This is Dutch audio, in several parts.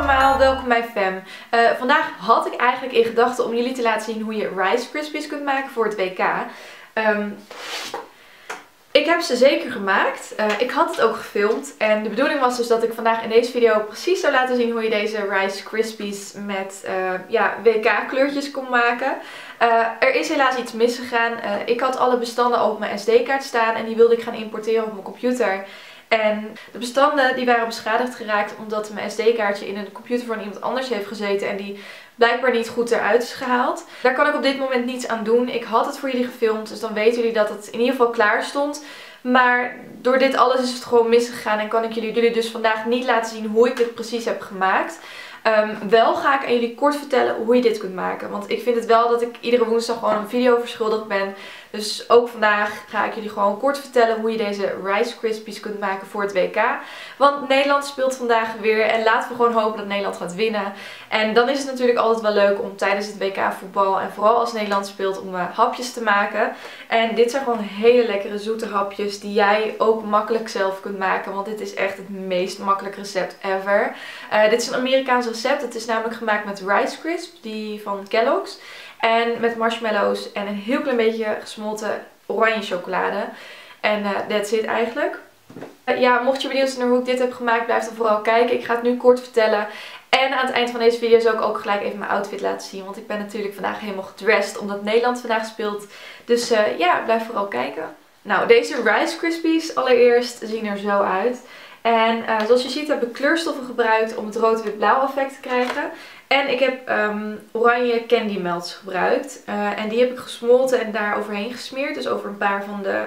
allemaal, welkom bij Fem. Vandaag had ik eigenlijk in gedachten om jullie te laten zien hoe je Rice Krispies kunt maken voor het WK. Ik heb ze zeker gemaakt. Ik had het ook gefilmd. En de bedoeling was dus dat ik vandaag in deze video precies zou laten zien hoe je deze Rice Krispies met WK kleurtjes kon maken. Er is helaas iets misgegaan. Ik had alle bestanden op mijn SD-kaart staan en die wilde ik gaan importeren op mijn computer. En de bestanden die waren beschadigd geraakt omdat mijn SD-kaartje in een computer van iemand anders heeft gezeten en die blijkbaar niet goed eruit is gehaald. Daar kan ik op dit moment niets aan doen. Ik had het voor jullie gefilmd, dus dan weten jullie dat het in ieder geval klaar stond. Maar door dit alles is het gewoon misgegaan en kan ik jullie dus vandaag niet laten zien hoe ik dit precies heb gemaakt. Wel ga ik aan jullie kort vertellen hoe je dit kunt maken. Want ik vind het wel dat ik iedere woensdag gewoon een video verschuldigd ben. Dus ook vandaag ga ik jullie gewoon kort vertellen hoe je deze Rice Krispies kunt maken voor het WK. Want Nederland speelt vandaag weer en laten we gewoon hopen dat Nederland gaat winnen. En dan is het natuurlijk altijd wel leuk om tijdens het WK voetbal en vooral als Nederland speelt om hapjes te maken. En dit zijn gewoon hele lekkere zoete hapjes die jij ook makkelijk zelf kunt maken. Want dit is echt het meest makkelijk recept ever. Dit is een Amerikaans recept. Het is namelijk gemaakt met Rice Crisp, die van Kellogg's. En met marshmallows en een heel klein beetje gesmolten oranje chocolade. En that's it eigenlijk. Mocht je benieuwd zijn naar hoe ik dit heb gemaakt, blijf dan vooral kijken. Ik ga het nu kort vertellen. En aan het eind van deze video zal ik ook gelijk even mijn outfit laten zien. Want ik ben natuurlijk vandaag helemaal gedressed omdat Nederland vandaag speelt. Dus blijf vooral kijken. Nou, deze Rice Krispies allereerst zien er zo uit. En zoals je ziet heb ik kleurstoffen gebruikt om het rood-wit-blauw effect te krijgen. En ik heb oranje candy melts gebruikt. En die heb ik gesmolten en daar overheen gesmeerd. Dus over een paar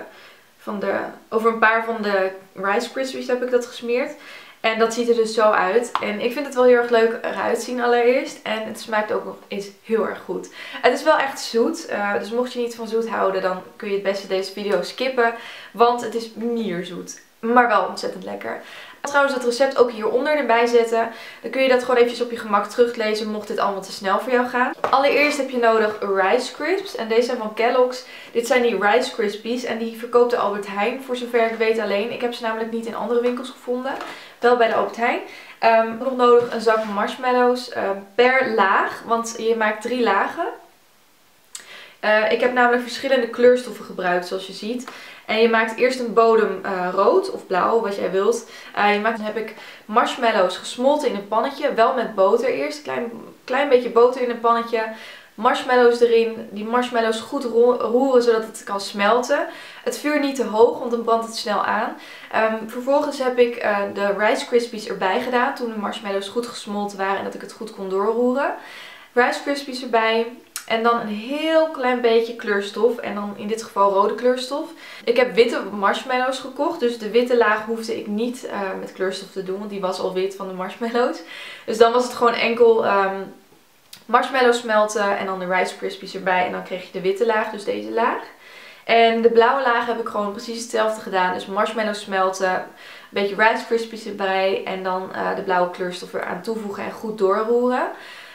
van de Rice Krispies heb ik dat gesmeerd. En dat ziet er dus zo uit. En ik vind het wel heel erg leuk eruit zien allereerst. En het smaakt ook nog eens heel erg goed. Het is wel echt zoet. Dus mocht je niet van zoet houden, dan kun je het beste deze video skippen. Want het is mierzoet. Maar wel ontzettend lekker. Trouwens het recept ook hieronder erbij zetten. Dan kun je dat gewoon eventjes op je gemak teruglezen mocht dit allemaal te snel voor jou gaan. Allereerst heb je nodig Rice Crisps. En deze zijn van Kellogg's. Dit zijn die Rice Krispies. En die verkoopt de Albert Heijn voor zover ik weet alleen. Ik heb ze namelijk niet in andere winkels gevonden. Wel bij de Albert Heijn. Nog nodig een zak marshmallows per laag. Want je maakt 3 lagen. Ik heb namelijk verschillende kleurstoffen gebruikt zoals je ziet. En je maakt eerst een bodem rood of blauw, wat jij wilt. Dan heb ik marshmallows gesmolten in een pannetje. Wel met boter eerst. Klein beetje boter in een pannetje. Marshmallows erin. Die marshmallows goed roeren zodat het kan smelten. Het vuur niet te hoog, want dan brandt het snel aan. Vervolgens heb ik de Rice Krispies erbij gedaan toen de marshmallows goed gesmolten waren en dat ik het goed kon doorroeren. Rice Krispies erbij. En dan een heel klein beetje kleurstof. En dan in dit geval rode kleurstof. Ik heb witte marshmallows gekocht. Dus de witte laag hoefde ik niet met kleurstof te doen. Want die was al wit van de marshmallows. Dus dan was het gewoon enkel marshmallows smelten. En dan de Rice Krispies erbij. En dan kreeg je de witte laag. Dus deze laag. En de blauwe laag heb ik gewoon precies hetzelfde gedaan. Dus marshmallows smelten. Een beetje Rice Krispies erbij. En dan de blauwe kleurstof eraan toevoegen. En goed doorroeren.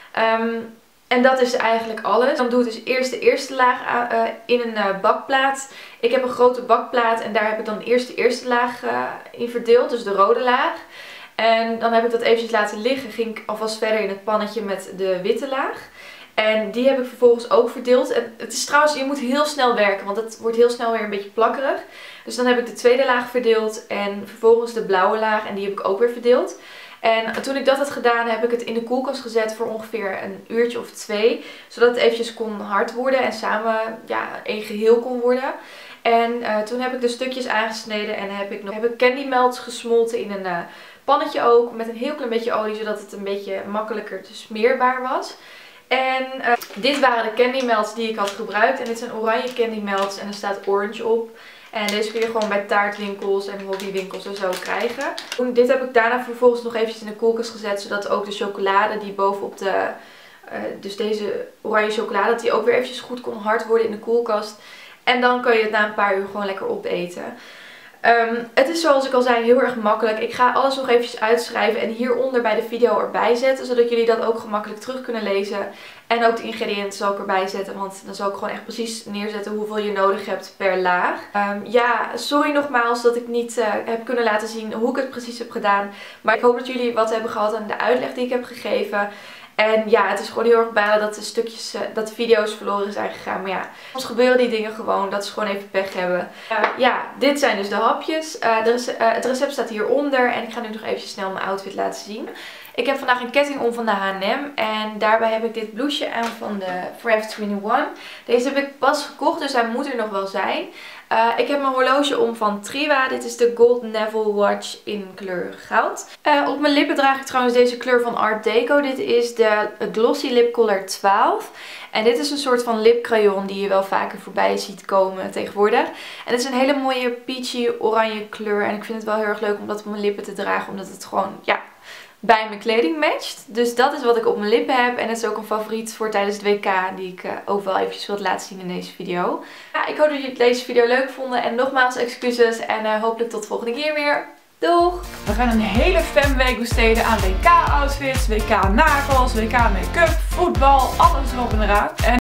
En dat is eigenlijk alles. Dan doe ik dus eerst de eerste laag in een bakplaat. Ik heb een grote bakplaat en daar heb ik dan eerst de eerste laag in verdeeld. Dus de rode laag. En dan heb ik dat eventjes laten liggen. Ging ik alvast verder in het pannetje met de witte laag. En die heb ik vervolgens ook verdeeld. En het is trouwens, je moet heel snel werken, want het wordt heel snel weer een beetje plakkerig. Dus dan heb ik de tweede laag verdeeld en vervolgens de blauwe laag en die heb ik ook weer verdeeld. En toen ik dat had gedaan heb ik het in de koelkast gezet voor ongeveer een uurtje of 2. Zodat het eventjes kon hard worden en samen één geheel kon worden. En toen heb ik de stukjes aangesneden en heb ik candy melts gesmolten in een pannetje ook. Met een heel klein beetje olie zodat het een beetje makkelijker te smeerbaar was. En dit waren de candy melts die ik had gebruikt. En dit zijn oranje candy melts en er staat orange op. En deze kun je gewoon bij taartwinkels en hobbywinkels en zo krijgen. Dit heb ik daarna vervolgens nog eventjes in de koelkast gezet. Zodat ook de chocolade die bovenop dus deze oranje chocolade, dat die ook weer eventjes goed kon hard worden in de koelkast. En dan kan je het na een paar uur gewoon lekker opeten. Het is zoals ik al zei heel erg makkelijk. Ik ga alles nog eventjes uitschrijven en hieronder bij de video erbij zetten. Zodat jullie dat ook gemakkelijk terug kunnen lezen. En ook de ingrediënten zal ik erbij zetten. Want dan zal ik gewoon echt precies neerzetten hoeveel je nodig hebt per laag. Ja, sorry nogmaals dat ik niet heb kunnen laten zien hoe ik het precies heb gedaan. Maar ik hoop dat jullie wat hebben gehad aan de uitleg die ik heb gegeven. En ja, het is gewoon heel erg balen dat de stukjes, dat de video's verloren zijn gegaan. Maar ja, soms gebeuren die dingen gewoon, dat ze gewoon even pech hebben. Ja, dit zijn dus de hapjes. Het recept staat hieronder en ik ga nu nog even snel mijn outfit laten zien. Ik heb vandaag een ketting om van de H&M en daarbij heb ik dit blouseje aan van de Forever 21. Deze heb ik pas gekocht, dus hij moet er nog wel zijn. Ik heb mijn horloge om van Triwa. Dit is de Gold Neville Watch in kleur goud. Op mijn lippen draag ik trouwens deze kleur van Art Deco. Dit is de Glossy Lip Color 12. En dit is een soort van lipcrayon die je wel vaker voorbij ziet komen tegenwoordig. En het is een hele mooie peachy oranje kleur. En ik vind het wel heel erg leuk om dat op mijn lippen te dragen. Omdat het gewoon, ja, bij mijn kleding matcht. Dus dat is wat ik op mijn lippen heb. En het is ook een favoriet voor tijdens het WK die ik ook wel eventjes wil laten zien in deze video. Ja, ik hoop dat jullie deze video leuk vonden. En nogmaals excuses. En hopelijk tot de volgende keer weer. Doeg! We gaan een hele fanweek besteden aan WK outfits, WK nagels, WK make-up, voetbal, alles erop en eraan.